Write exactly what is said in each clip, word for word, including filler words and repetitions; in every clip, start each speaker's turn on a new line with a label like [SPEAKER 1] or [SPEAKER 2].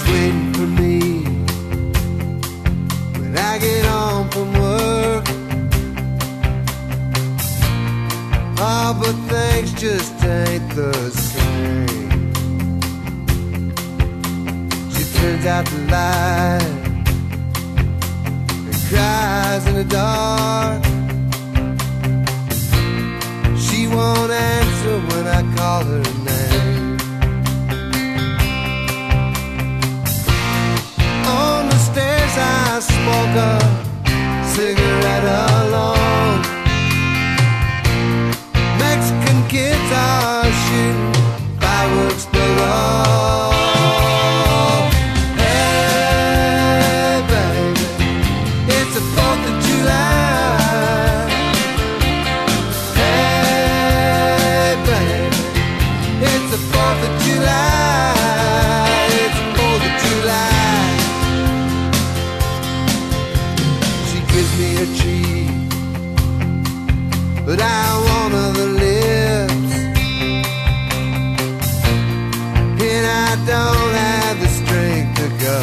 [SPEAKER 1] waiting for me when I get home from work. Oh, but things just ain't the same. She turns out the light and cries in the dark. She won't answer when I call her name. On the stairs I smoke a cigarette alone. Mexican kids are shooting fireworks below. Hey baby, it's the fourth of July. Hey baby, it's the fourth of July. It's the fourth of July. She gives me a treat, but I want other lips, and I don't have the strength to go.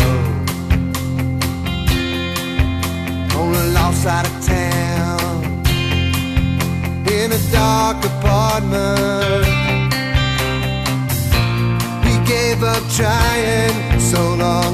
[SPEAKER 1] On the lost side of town, in a dark apartment, we gave up trying so long